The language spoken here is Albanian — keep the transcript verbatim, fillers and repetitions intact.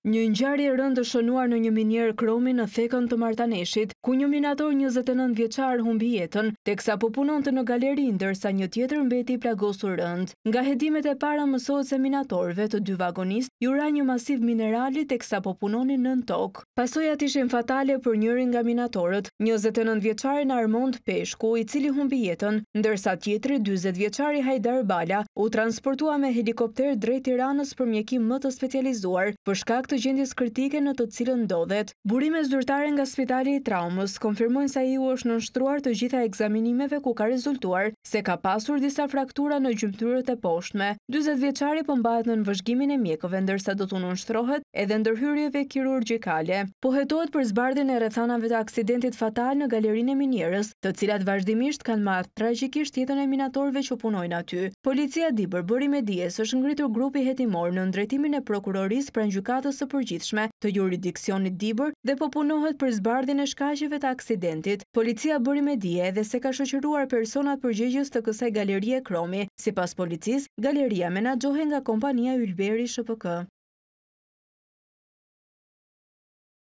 Një ngjarje e rëndë shënuar në një minier kromi në thekën të Martaneshit, ku një minator njëzet e nëntë vjeçar humbi jetën, teksa po punonte në galeri ndërsa një tjetër mbeti i plagosur rënd. Nga hedimet e para mësohet se minatorëve të dy vagonist ju ra një masiv minerali teksa po punonin nën tokë. Pasojat ishin fatale për njërin nga minatorët, njëzet e nëntë vjeçarin Armond Peshku, i cili humbi jetën, ndërsa tjetri dyzet vjeçari Hajdar Bala u transportua me helikopter drejt Tiranës për mjekim më të specializuar për shkak të gjendjes kritike në të cilën ndodhet. Burime zyrtare nga Spitali i Traumës konfirmojnë se ai u është nënshtruar të gjitha ekzaminimeve ku ka rezultuar se ka pasur disa fraktura në gjymtyrët e poshtme. dyzet vjeçari po mbahet në vëzhgimin e mjekëve ndërsa do të nënshtrohet edhe ndërhyrjeve kirurgjikale. Po hetohet për zbardhjen e rrethanave të aksidentit fatal në galerinë e minierës, të cilat vazhdimisht kanë marrë tragjikisht jetën e minatorëve që punojnë aty. Policia di përbëri me dijes është ngritur grupi hetimor në drejtimin e prokurorisë pranë gjykatës së përgjithshme të jurisdiksionit Dibër dhe po punohet për zbardhjen e shkaqeve të aksidentit. Policia bëri me dije edhe se ka shoqëruar personat përgjegjës të kësaj galerie kromi. Sipas policisë, galeria menaxhohej nga kompania Ylberi S P K.